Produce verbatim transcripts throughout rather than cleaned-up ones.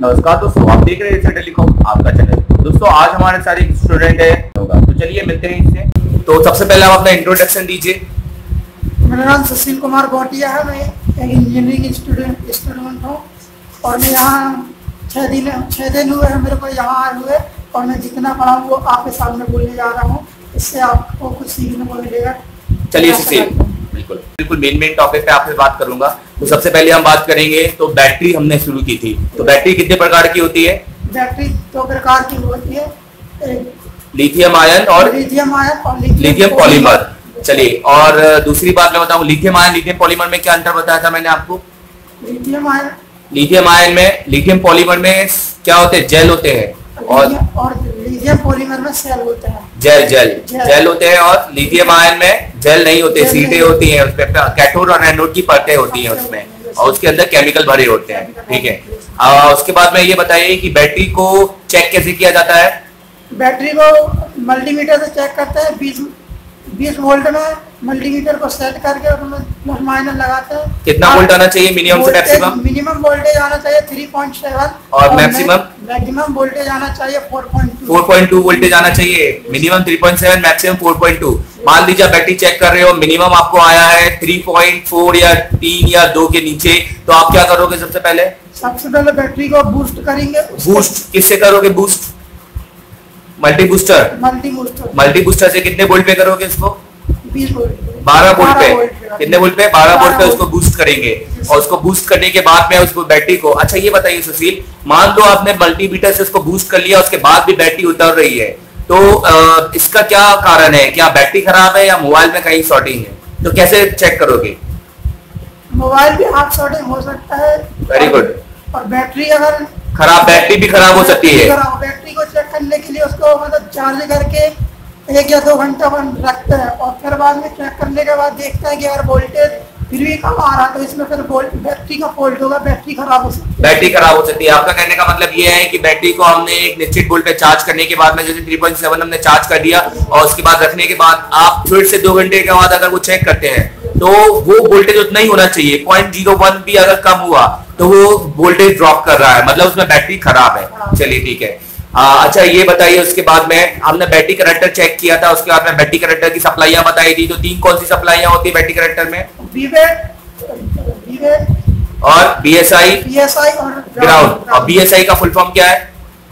नमस्कार दोस्तों, आप देख रहे हैं टेलीकॉम आपका चैनल। दोस्तों आज हमारे सारे स्टूडेंट है होगा, तो चलिए मिलते हैं इससे। तो सबसे पहले आप अपना इंट्रोडक्शन दीजिए। मेरा नाम सुशील कुमार गोटिया है। मैं एक इंजीनियरिंग स्टूडेंट स्टूडेंट हूँ और मैं यहाँ छः दिन छः दिन हुए हैं मेरे को यहाँ आए हुए, और मैं जितना पढ़ा हूँ वो आपके सामने बोलने जा रहा हूँ। इससे आपको कुछ सीखने को मिलेगा। चलिए सुशील, बिल्कुल बिल्कुल मेन मेन टॉपिक पे आपसे बात करूंगा। तो सबसे पहले हम बात करेंगे तो बैटरी हमने शुरू की थी। तो बैटरी कितने प्रकार की होती है? बैटरी दो प्रकार की होती है, लिथियम आयन और लिथियम आयन और लिथियम पॉलीमर। चलिए, और दूसरी बात मैं बताऊं, लिथियम आयन लिथियम पॉलीमर में क्या अंतर बताया था मैंने आपको? लिथियम आयन लिथियम आयन में लिथियम पॉलीमर में क्या होते हैं? जेल होते हैं, और और लिथियम पॉलीमर में सेल होते हैं। जेल जेल जेल होते हैं, और लिथियम आयन में जेल नहीं होते, सीटें होती हैं, उसपे कैथोड और एनोड की परतें होती हैं उसमें, और उसके अंदर केमिकल भरे होते हैं। ठीक है, आ, उसके बाद में ये बताइए कि बैटरी को चेक कैसे किया जाता है? बैटरी को मल्टीमीटर से चेक करते हैं। बीस बीस वोल्ट में मल्टीमीटर को सेट करके उसमें प्लस माइनस लगाते हैं। कितना वोल्ट आना चाहिए मिनिमम से मैक्सिमम? मिनिमम वोल्टेज आना चाहिए तीन पॉइंट सात और मैक्सिमम मैक्सिमम वोल्टेज आना चाहिए चार पॉइंट दो। चार पॉइंट दो वोल्टेज आना चाहिए। मिनिमम तीन पॉइंट सात, मैक्सिमम चार पॉइंट दो। मान लीजिए बैटरी चेक कर रहे हो, मिनिमम आपको आया है तीन पॉइंट चार या तीन या दो के नीचे, तो आप क्या करोगे? सबसे पहले सबसे पहले बैटरी को बूस्ट करेंगे। बूस्ट किससे करोगे? Boost multi booster multi booster multi booster से कितने वोल्ट पे करोगे इसको? बीस वोल्ट बारह वोल्ट पे। कितने वोल्ट पे? बारह वोल्ट पे उसको बूस्ट करेंगे, और उसको बूस्ट करने के बाद में उसको बैटरी को, अच्छा ये बताइए सुशील, मान लो आपने मल्टीमीटर से उसको बूस्ट कर लिया, उसके बाद भी बैटरी उतर रही है, तो आ, इसका क्या कारण है? क्या बैटरी खराब है या मोबाइल में कहीं शॉर्टिंग है? तो कैसे चेक करोगे? मोबाइल भी हाथ शॉर्टिंग हो सकता है। Very good. और बैटरी अगर खराब, बैटरी भी खराब हो सकती है। बैटरी को चेक करने के लिए उसको मतलब चार्ज करके एक या दो घंटा रखते हैं, और फिर बाद में चेक करने के बाद देखते हैं कि अगर वोल्टेज फिर भी कम आ रहा है तो इसमें फिर बैटरी का फॉल्ट होगा, बैटरी खराब हो सकती है। बैटरी खराब हो सकती है। आपका कहने का मतलब ये है कि बैटरी को हमने एक निश्चित वोल्ट पे चार्ज करने के बाद में, जैसे तीन पॉइंट सात हमने चार्ज कर दिया, और उसके बाद रखने के बाद आप फिर से दो घंटे के बाद अगर वो चेक करते हैं तो वो वोल्टेज उतना ही होना चाहिए। पॉइंट जीरो वन भी अगर कम हुआ तो वो वोल्टेज ड्रॉप कर रहा है, मतलब उसमें बैटरी खराब है। चलिए ठीक है। आ, अच्छा ये बताइए, उसके बाद में हमने बैटरी कनेक्टर चेक किया था, उसके बाद में बैटरी कनेक्टर की सप्लाइयां बताई थी। तो तीन कौन सी सप्लाइयां होती है बैटरी कनेक्टर में? और बीएसआई, बीएसआई और ग्राउंड। और बीएसआई का फुल फॉर्म क्या है?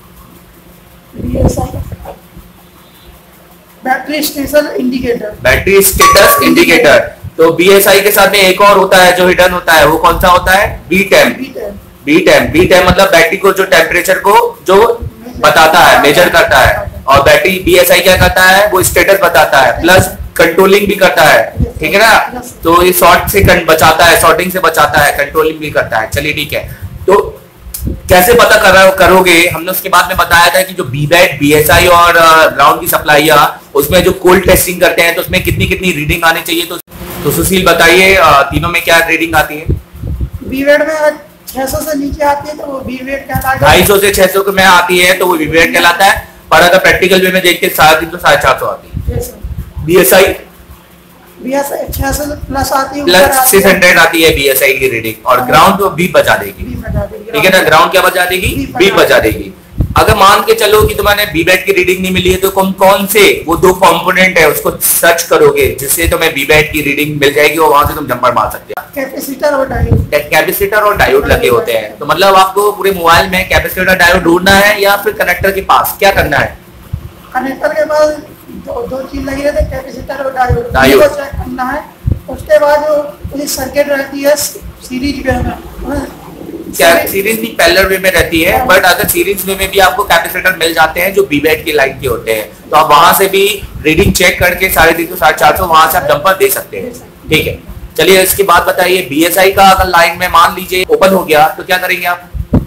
Battery status indicator. Battery status indicator. तो बीएसआई के साथ में एक और होता है जो हिडन होता है, वो कौन सा होता है? B temp. B temp B temp मतलब बैटरी को जो टेम्परेचर को जो बताता है, मेजर करता है। और बैटरी बीएसआई क्या करता है? वो स्टेटस बताता है, प्लस कंट्रोलिंग भी करता है। ठीक है ना? तो ये शॉर्ट से बचाता है, शॉर्टिंग से बचाता है, कंट्रोलिंग भी करता है। चलिए ठीक है। तो कैसे पता कर करोगे? हमने उसके बाद में बताया था कि जो बीबैट, बीएसआई और ग्राउंड की सप्लाइयां, उसमें जो कोल्ड टेस्टिंग करते हैं तो उसमें कितनी कितनी रीडिंग आनी चाहिए? तो, तो सुशील बताइए, तीनों में क्या रीडिंग आती है? बीबैट में छह सौ से नीचे आती है तो वो बीबैट कहलाता है। ढाई सौ से छह सौ में आती है तो वो बीबैट कहलाता है। पर अगर प्रैक्टिकल वे में देखते साढ़े तीन सौ साढ़े चार सौ आती है। बीएसआई बीएसआई छह सौ प्लस आती है, प्लस छह सौ आती है बीएसआई की रीडिंग। और ग्राउंड तो बीप बजा देगी। ठीक है ना? ग्राउंड क्या बजा देगी? बीप बजा देगी। अगर मान के चलो कि तुम्हारे बीबैट की रीडिंग नहीं मिली है, तो कौन कौन से वो दो कंपोनेंट है उसको सर्च करोगे जिससे तुम्हें बीबैट की रीडिंग मिल जाएगी, और वहां से तुम जंपर मार सकते हो। कैपेसिटर और डायोड। कैपेसिटर और डायोड लगे होते हैं। तो मतलब आपको पूरे मोबाइल में कैपेसिटर डायोड ढूंढना है, या फिर कनेक्टर के पास क्या करना है? कनेक्टर के पास दो, दो चीज लगी रहती है, कैपेसिटर और डायोड। डायोड चेक करना है। उसके बाद जो सर्किट रहती है सीरीज में, क्या सीरीज भी पैरेलल वे में रहती है, बट अगर सीरीज वे में भी आपको कैपेसिटर मिल जाते हैं जो बीबैट की लाइन के होते हैं, तो आप वहां से भी रीडिंग चेक करके साढ़े तीन सौ साढ़े चार सौ वहां से आप जंपर दे सकते हैं। ठीक है। चलिए इसके बाद बताइए, बीएसआई का अगर लाइन में मान लीजिए ओपन हो गया तो क्या करेंगे आप?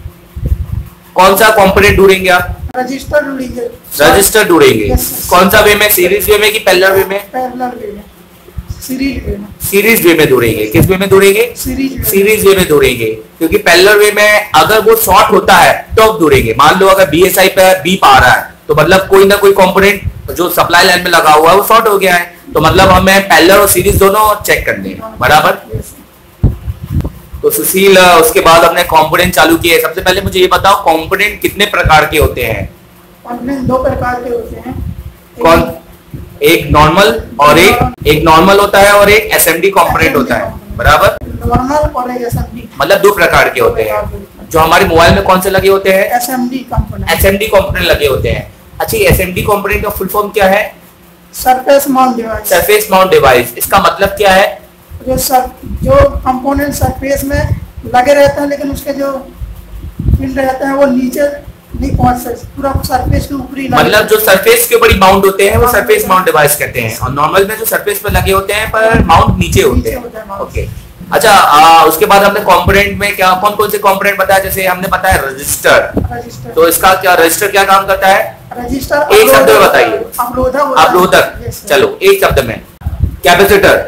कौन सा कॉम्पोनेंट ढूंढेंगे आप? रजिस्टर ढूंढेंगे। रजिस्टर ढूंढेंगे। कौन सा वे में? सीरीज वे में कि पैरेलल वे में? पैरेलल वे में। सीरीज वे में। सीरीज वे में ढूंढेंगे। किस वे में ढूंढेंगे? सीरीज वे में ढूंढेंगे, क्योंकि पैरेलल वे में अगर वो शॉर्ट होता है तो ढूंढेंगे। मान लो अगर बीएसआई पे बीप आ रहा है तो मतलब कोई ना कोई कंपोनेंट जो सप्लाई लाइन में लगा हुआ है वो शॉर्ट हो गया है, तो मतलब हमें पैरेलल और सीरीज दोनों चेक करने हैं। बराबर? तो सुशील उसके बाद हमने कंपोनेंट चालू किए। सबसे पहले मुझे ये बताओ कंपोनेंट कितने प्रकार के होते हैं? कंपोनेंट दो प्रकार के होते हैं। कौन? एक नॉर्मल और एक एक नॉर्मल होता है और एक एसएमडी कंपोनेंट होता है, बराबर? नॉर्मल और एक एसएमडी, मतलब दो प्रकार के होते हैं। जो हमारे मोबाइल में कौन से लगे होते हैं? SMD component. एसएमडी कंपोनेंट लगे होते हैं। अच्छा, एसएमडी कंपोनेंट का फुल फॉर्म क्या है? Surface mount device. Surface mount device. इसका मतलब क्या है? जो सर जो कंपोनेंट सरफेस में लगे रहते हैं लेकिन उसके जो पिन रहते हैं वो नीचे नहीं पहुंच सकते, पूरा सरफेस के ऊपरी, मतलब जो सरफेस के ऊपर माउंट होते हैं वो सरफेस माउंट डिवाइस कहते हैं, और नॉर्मल में जो सरफेस पे लगे होते हैं पर माउंट नीचे होते हैं। ओके, अच्छा आ, उसके बाद हमने कंपोनेंट में क्या कौन कौन से कंपोनेंट बताया? जैसे हमने बताया रजिस्टर। तो इसका क्या रजिस्टर क्या काम करता है? रजिस्टर एक शब्द में बताइए। अवरोधक। अवरोधक, चलो एक शब्द में। Capacitor,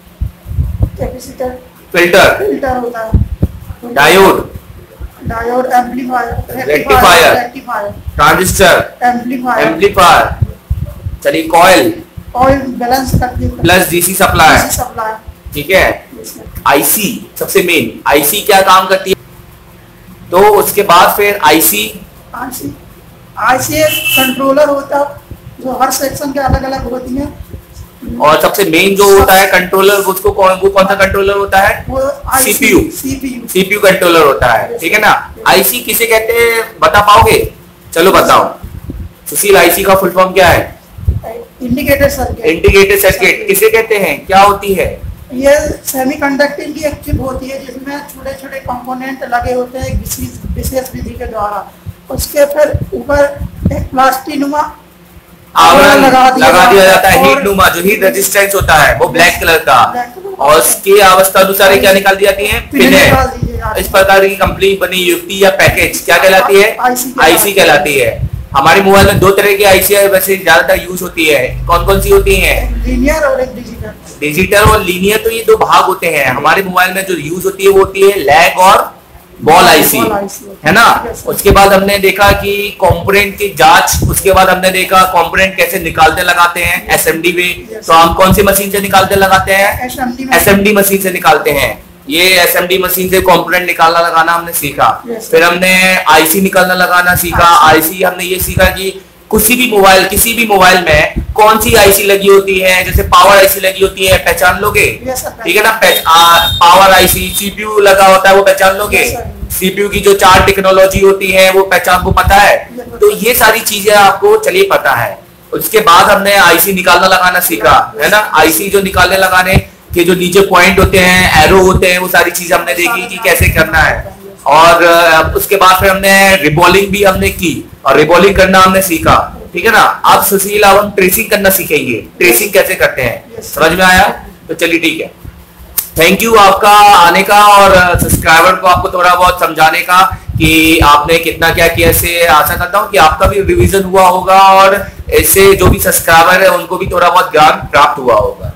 capacitor. फिल्टर, फिल्टर होता है। Diode, diode. Amplifier, rectifier, rectifier. Transistor, amplifier, amplifier. चलिए कॉइल, कॉइल बैलेंस करती है, plus DC supply, DC supply, ठीक है। आईसी सबसे मेन, आईसी क्या काम करती है? तो उसके बाद फिर आईसी आईसी आईसी एक कंट्रोलर होता है जो हर सेक्शन के अलग अलग होती है, और सबसे मेन जो होता है कंट्रोलर, उसको कौन वो कौन सा कंट्रोलर होता है? वो सीपीयू। सीपीयू सीपीयू कंट्रोलर होता है, ठीक है ना। आईसी किसे कहते हैं बता पाओगे? चलो बताओ सुशील, आईसी का फुल फॉर्म क्या है? Indicator circuit. इंडिकेटर सर्किट किसे कहते हैं, क्या होती है? ये सेमीकंडक्टिंग की एक चिप होती है जिसमें छोटे छोटे कंपोनेंट लगे होते हैं एक विशेष विशेष विधि के द्वारा, उसके फिर ऊपर एक प्लास्टिक नुमा आवरण लगा दिया, लगा दिया जाता है। हीट नुमा जो हीट रेजिस्टेंस होता है वो ब्लैक कलर का, और उसकी अवस्था अनुसार क्या निकाल दी जाती है? पिनें। इस प्रकार की कंप्लीट बनी युक्ति या पैकेज क्या कहलाती है? आईसी कहलाती है। हमारे मोबाइल में दो तरह की आईसी वैसे ज्यादातर यूज होती है, कौन कौन सी होती है? लीनियर और एक डिजिटल। डिजिटल और लीनियर, तो ये दो भाग होते हैं हमारे मोबाइल में। जो यूज होती है वो होती है लैग और बॉल आईसी, है ना। उसके बाद हमने देखा कि कंपोनेंट की जांच, उसके बाद हमने देखा कंपोनेंट कैसे निकालते लगाते हैं एसएमडी में। तो हम कौन सी मशीन से निकालते लगाते हैं? एसएमडी मशीन से निकालते हैं। ये एसएमडी मशीन से कंपोनेंट निकालना लगाना हमने सीखा। फिर हमने आईसी निकालना लगाना सीखा। आईसी हमने ये सीखा कि किसी भी मोबाइल किसी भी मोबाइल में कौन सी आईसी लगी होती है। जैसे पावर आईसी लगी होती है, पहचान लोगे? ठीक है ना। पावर आईसी, सीपीयू लगा होता है वो पहचान लोगे? सीपीयू की जो चार टेक्नोलॉजी होती है वो पहचान को पता है? तो ये सारी चीजें आपको चलिए पता है। उसके बाद हमने आईसी निकालना लगाना सीखा, है ना। आईसी जो निकालने लगाने के जो नीचे पॉइंट होते हैं, एरो होते हैं, वो सारी चीजें हमने देखी कि कैसे करना है। और उसके बाद फिर हमने रिबॉलिंग भी हमने की, और रिबॉलिंग करना हमने सीखा, ठीक है ना। अब सुशील अब हम ट्रेसिंग करना सीखेंगे, ट्रेसिंग कैसे करते हैं, समझ में आया? तो चलिए ठीक है, थैंक यू आपका आने का, और सब्सक्राइबर को आपको थोड़ा बहुत समझाने का कि आपने कितना क्या किया। इससे आशा करता हूँ कि आपका भी रिवीजन हुआ होगा, और इससे जो भी सब्सक्राइबर है उनको भी थोड़ा बहुत ज्ञान प्राप्त हुआ होगा।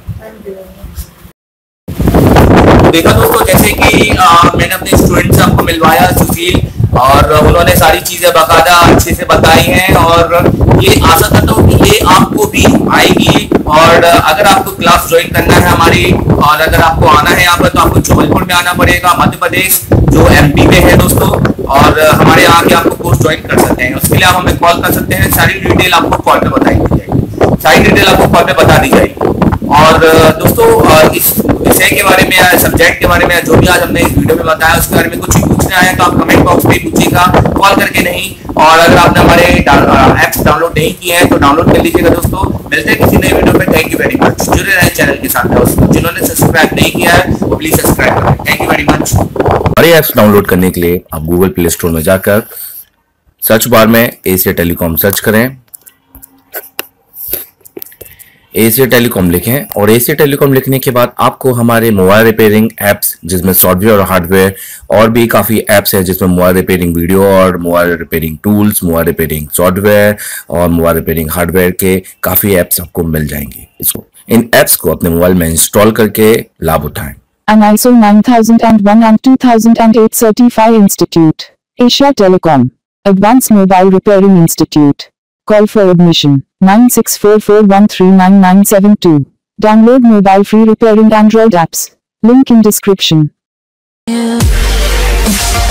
देखा दोस्तों, जैसे कि आ, मैंने अपने स्टूडेंट से आपको मिलवाया सुशील, और उन्होंने सारी चीजें बाकायदा अच्छे से बताई हैं, और ये आशा करता हूँ कि ये आपको भी आएगी। और अगर आपको क्लास ज्वाइन करना है हमारी, और अगर आपको आना है यहाँ पर, तो आपको जबलपुर में आना पड़ेगा, मध्य प्रदेश जो एमपी में है दोस्तों। और हमारे यहाँ के आपको कोर्स ज्वाइन कर सकते हैं। उसके लिए आप हमें कॉल कर सकते हैं, सारी डिटेल आपको कॉल पे बताई दी जाएगी, सारी डिटेल आपको कॉल पे बता दी जाएगी। और दोस्तों इस विषय के बारे में, सब्जेक्ट के बारे में जो भी आज हमने इस वीडियो में बताया, उसके बारे में कुछ भी पूछना है तो आप कमेंट बॉक्स में पूछिएगा, कॉल करके नहीं। और अगर आपने हमारे ऐप्स डाउनलोड नहीं किए हैं तो डाउनलोड कर लीजिएगा दोस्तों। मिलते हैं किसी नए वीडियो में। Thank you very much. जुड़े रहे चैनल के साथ, जिन्होंने सब्सक्राइब नहीं किया है वो प्लीज सब्सक्राइब करें। Thank you very much. हमारे ऐप्स डाउनलोड करने के लिए आप गूगल प्ले स्टोर में जाकर सर्च बार में एशिया टेलीकॉम सर्च करें, एशिया टेलीकॉम लिखें, और एशिया टेलीकॉम लिखने के बाद आपको हमारे मोबाइल रिपेयरिंग एप्स, जिसमें सॉफ्टवेयर और हार्डवेयर और भी काफ़ी एप्स हैं, जिसमें मोबाइल रिपेयरिंग वीडियो और mobile repairing tools, mobile repairing software और मोबाइल रिपेयरिंग हार्डवेयर के काफ़ी एप्स आपको मिल जाएंगे। इसको इन एप्स को अपने मोबाइल में इंस्टॉल करके लाभ उठाएं। An I S O nine thousand one and two thousand eight Certified Institute. Asia Telecom. Advanced Mobile Repairing Institute. Call for admission nine six four four one three nine nine seven two. Download mobile free repairing Android apps. Link in description. you.